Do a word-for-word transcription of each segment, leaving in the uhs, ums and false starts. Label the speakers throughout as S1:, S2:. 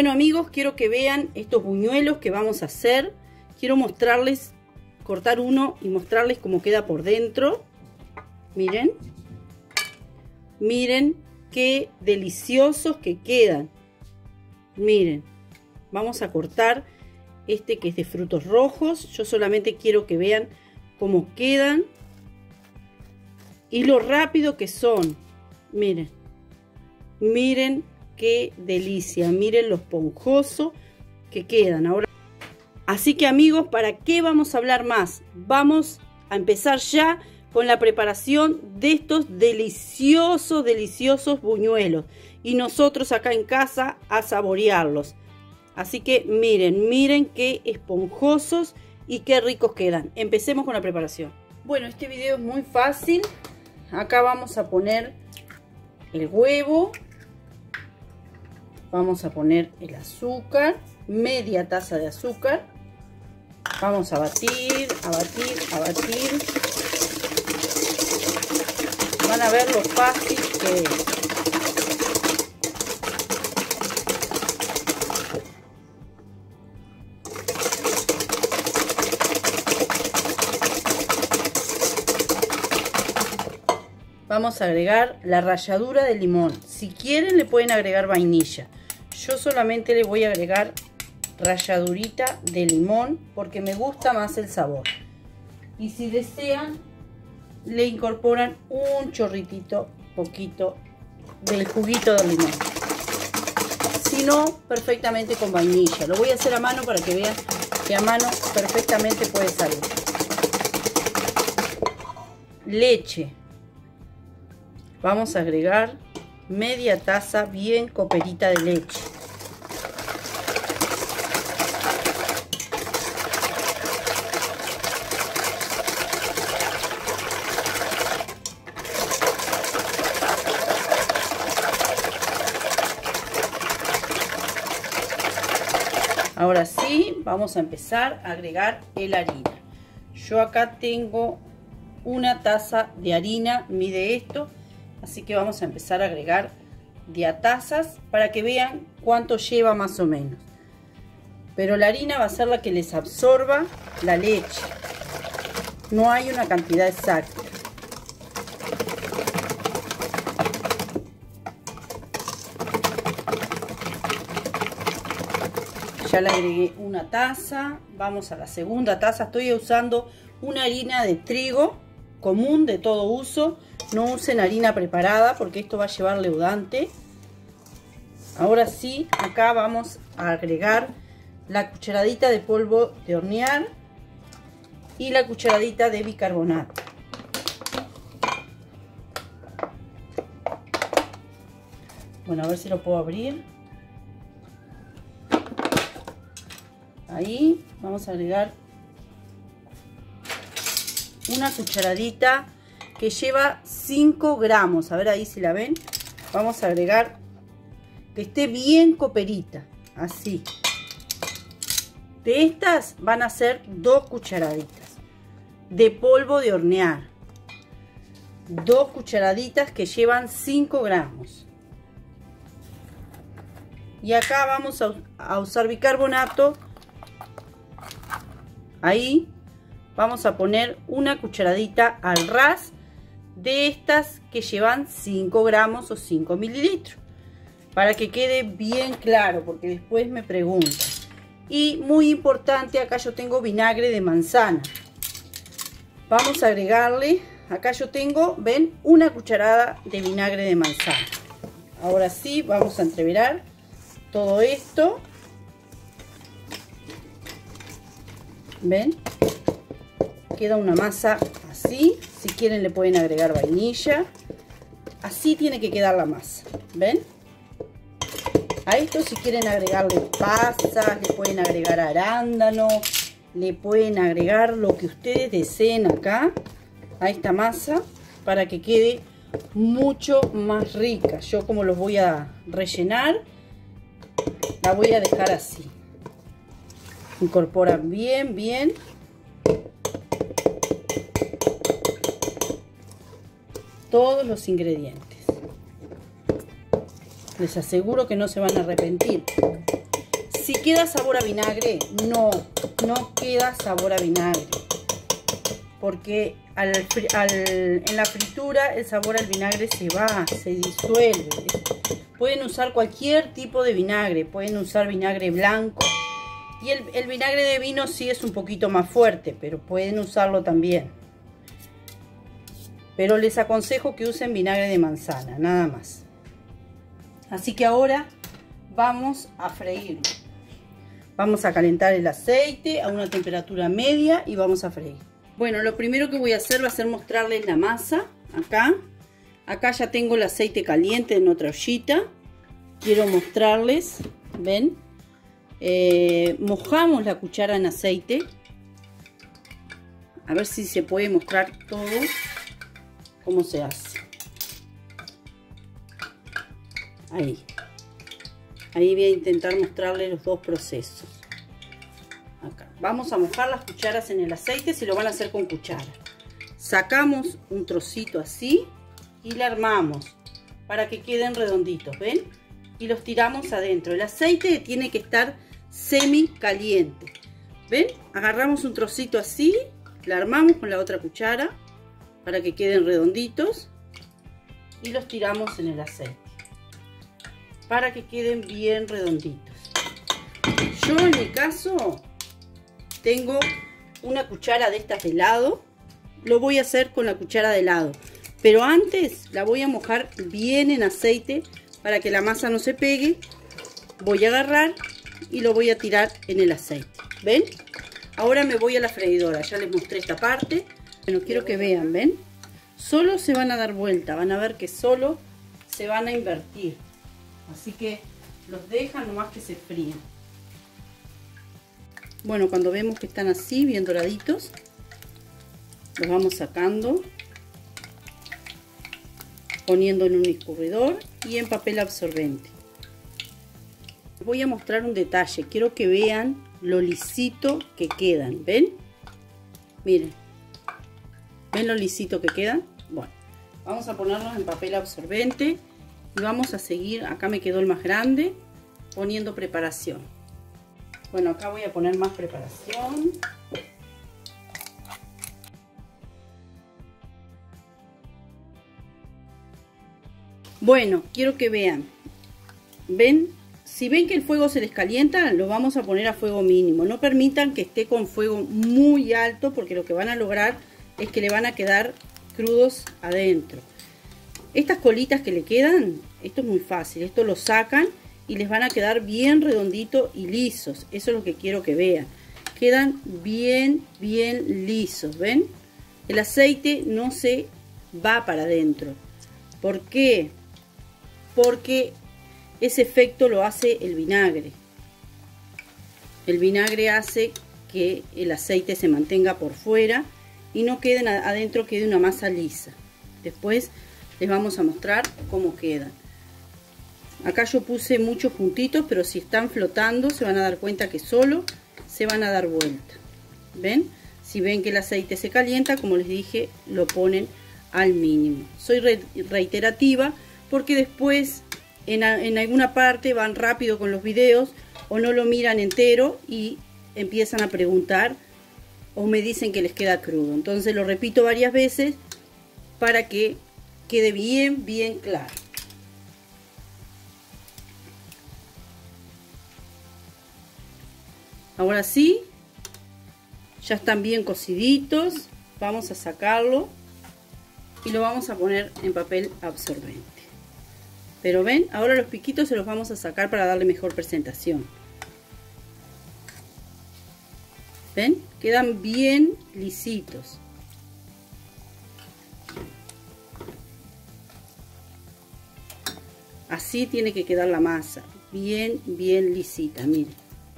S1: Bueno amigos, quiero que vean estos buñuelos que vamos a hacer. Quiero mostrarles, cortar uno y mostrarles cómo queda por dentro. Miren. Miren qué deliciosos que quedan. Miren. Vamos a cortar este que es de frutos rojos. Yo solamente quiero que vean cómo quedan. Y lo rápido que son. Miren. Miren qué delicia. Miren lo esponjoso que quedan. Ahora, así que amigos, ¿para qué vamos a hablar más? Vamos a empezar ya con la preparación de estos deliciosos, deliciosos buñuelos. Y nosotros acá en casa a saborearlos. Así que miren, miren qué esponjosos y qué ricos quedan. Empecemos con la preparación. Bueno, este video es muy fácil. Acá vamos a poner el huevo. Vamos a poner el azúcar, media taza de azúcar. Vamos a batir, a batir, a batir. Van a ver lo fácil que es. Vamos a agregar la ralladura de limón. Si quieren le pueden agregar vainilla. Yo solamente le voy a agregar ralladurita de limón porque me gusta más el sabor. Y si desean le incorporan un chorritito, poquito del juguito de limón. Si no, perfectamente con vainilla. Lo voy a hacer a mano para que vean que a mano perfectamente puede salir. Leche. Vamos a agregar media taza bien coperita de leche. Ahora sí, vamos a empezar a agregar la harina. Yo acá tengo una taza de harina, mide esto. Así que vamos a empezar a agregar de a tazas para que vean cuánto lleva más o menos. Pero la harina va a ser la que les absorba la leche. No hay una cantidad exacta. Ya le agregué una taza. Vamos a la segunda taza. Estoy usando una harina de trigo común de todo uso. No usen harina preparada porque esto va a llevar leudante. Ahora sí, acá vamos a agregar la cucharadita de polvo de hornear y la cucharadita de bicarbonato. Bueno, a ver si lo puedo abrir. Ahí vamos a agregar una cucharadita que lleva cinco gramos. A ver ahí si la ven. Vamos a agregar que esté bien coperita. Así. De estas van a ser dos cucharaditas de polvo de hornear. Dos cucharaditas que llevan cinco gramos. Y acá vamos a, a usar bicarbonato. Ahí vamos a poner una cucharadita al ras de estas que llevan cinco gramos o cinco mililitros, para que quede bien claro, porque después me preguntan. Y muy importante, acá yo tengo vinagre de manzana. Vamos a agregarle, acá yo tengo, ven, una cucharada de vinagre de manzana. Ahora sí, vamos a entreverar todo esto. ¿Ven? Queda una masa así. Si quieren le pueden agregar vainilla. Así tiene que quedar la masa. ¿Ven? A esto si quieren agregarle pasas, le pueden agregar arándano, le pueden agregar lo que ustedes deseen acá a esta masa para que quede mucho más rica. Yo como los voy a rellenar, la voy a dejar así. Incorporan bien, bien. Todos los ingredientes. Les aseguro que no se van a arrepentir. si queda sabor a vinagre, no, no queda sabor a vinagre. Porque al, al, en la fritura el sabor al vinagre se va, se disuelve. Pueden usar cualquier tipo de vinagre, pueden usar vinagre blanco. Y el, el vinagre de vino sí es un poquito más fuerte, pero pueden usarlo también. Pero les aconsejo que usen vinagre de manzana, nada más. Así que ahora vamos a freírlo. Vamos a calentar el aceite a una temperatura media y vamos a freír. Bueno, lo primero que voy a hacer va a ser mostrarles la masa. Acá, acá ya tengo el aceite caliente en otra ollita. Quiero mostrarles, ¿ven? Eh, mojamos la cuchara en aceite. A ver si se puede mostrar todo cómo se hace. Ahí. Ahí voy a intentar mostrarles los dos procesos. Acá. Vamos a mojar las cucharas en el aceite, si lo van a hacer con cuchara. Sacamos un trocito así y la armamos para que queden redonditos, ¿ven? Y los tiramos adentro. El aceite tiene que estar semi caliente. ¿Ven? Agarramos un trocito así, la armamos con la otra cuchara para que queden redonditos y los tiramos en el aceite para que queden bien redonditos. Yo en mi caso tengo una cuchara de estas de helado. Lo voy a hacer con la cuchara de helado, pero antes la voy a mojar bien en aceite para que la masa no se pegue. Voy a agarrar y lo voy a tirar en el aceite. ¿Ven? Ahora me voy a la freidora. Ya les mostré esta parte. Bueno, quiero que vean, ¿ven? Solo se van a dar vuelta. Van a ver que solo se van a invertir. Así que los dejan nomás que se fríen. Bueno, cuando vemos que están así, bien doraditos, los vamos sacando, poniendo en un escurridor y en papel absorbente. Voy a mostrar un detalle. Quiero que vean lo lisito que quedan. ¿Ven? Miren. ¿Ven lo lisito que quedan? Bueno, vamos a ponerlos en papel absorbente y vamos a seguir. Acá me quedó el más grande, poniendo preparación. Bueno, acá voy a poner más preparación. Bueno, quiero que vean. ¿Ven? Si ven que el fuego se les calienta, lo vamos a poner a fuego mínimo. No permitan que esté con fuego muy alto, porque lo que van a lograr es que le van a quedar crudos adentro. Estas colitas que le quedan, esto es muy fácil. Esto lo sacan y les van a quedar bien redonditos y lisos. Eso es lo que quiero que vean. Quedan bien, bien lisos. ¿Ven? El aceite no se va para adentro. ¿Por qué? Porque ese efecto lo hace el vinagre. El vinagre hace que el aceite se mantenga por fuera y no quede adentro, quede una masa lisa. Después les vamos a mostrar cómo quedan. Acá yo puse muchos puntitos, pero si están flotando se van a dar cuenta que solo se van a dar vuelta. ¿Ven? Si ven que el aceite se calienta, como les dije, lo ponen al mínimo. Soy re reiterativa porque después en, a, en alguna parte van rápido con los videos o no lo miran entero y empiezan a preguntar o me dicen que les queda crudo. Entonces lo repito varias veces para que quede bien, bien claro. Ahora sí, ya están bien cociditos. Vamos a sacarlo y lo vamos a poner en papel absorbente. Pero ven, ahora los piquitos se los vamos a sacar para darle mejor presentación. ¿Ven? Quedan bien lisitos. Así tiene que quedar la masa. Bien, bien lisita, miren.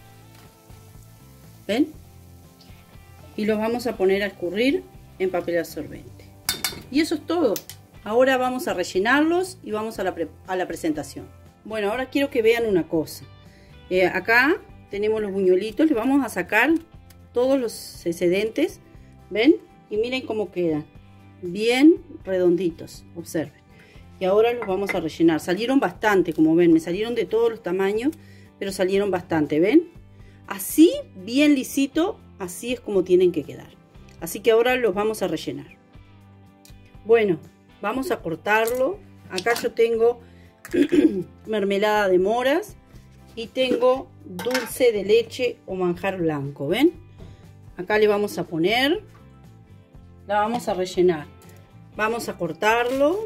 S1: ¿Ven? Y los vamos a poner a escurrir en papel absorbente. Y eso es todo. Ahora vamos a rellenarlos y vamos a la, a la presentación. Bueno, ahora quiero que vean una cosa. Eh, acá tenemos los buñuelitos. Les vamos a sacar todos los excedentes. ¿Ven? Y miren cómo quedan. Bien redonditos. Observen. Y ahora los vamos a rellenar. Salieron bastante, como ven. Me salieron de todos los tamaños. pero salieron bastante, ¿ven? Así, bien lisito, así es como tienen que quedar. Así que ahora los vamos a rellenar. Bueno, vamos a cortarlo. Acá yo tengo mermelada de moras y tengo dulce de leche o manjar blanco, ¿ven? Acá le vamos a poner, la vamos a rellenar. Vamos a cortarlo.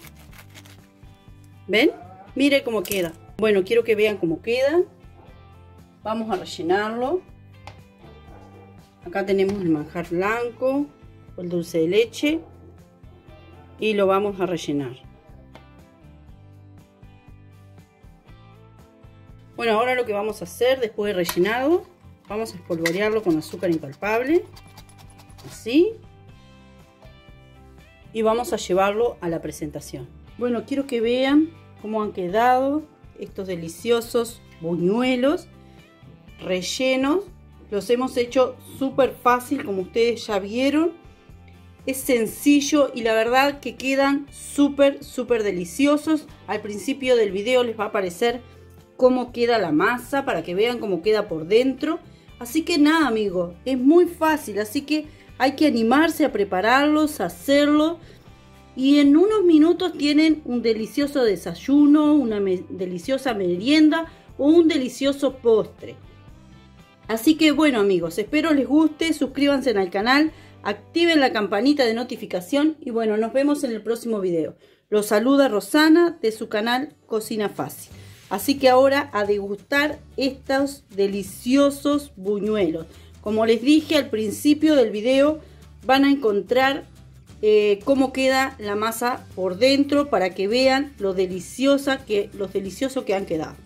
S1: ¿Ven? Mire cómo queda. Bueno, quiero que vean cómo queda. Vamos a rellenarlo. Acá tenemos el manjar blanco o el dulce de leche y lo vamos a rellenar. Bueno, ahora lo que vamos a hacer después de rellenado, vamos a espolvorearlo con azúcar impalpable, así, y vamos a llevarlo a la presentación. Bueno, quiero que vean cómo han quedado estos deliciosos buñuelos rellenos. Los hemos hecho súper fácil, como ustedes ya vieron. Es sencillo y la verdad que quedan súper, súper deliciosos. Al principio del video les va a aparecer cómo queda la masa para que vean cómo queda por dentro. Así que nada, amigos, es muy fácil. Así que hay que animarse a prepararlos, a hacerlo. Y en unos minutos tienen un delicioso desayuno, una me- deliciosa merienda o un delicioso postre. Así que bueno, amigos, espero les guste, suscríbanse al canal, activen la campanita de notificación y bueno, nos vemos en el próximo video. Los saluda Rosana de su canal Cocina Fácil. Así que ahora a degustar estos deliciosos buñuelos. Como les dije al principio del video, van a encontrar eh, cómo queda la masa por dentro para que vean lo deliciosa que, lo delicioso que han quedado.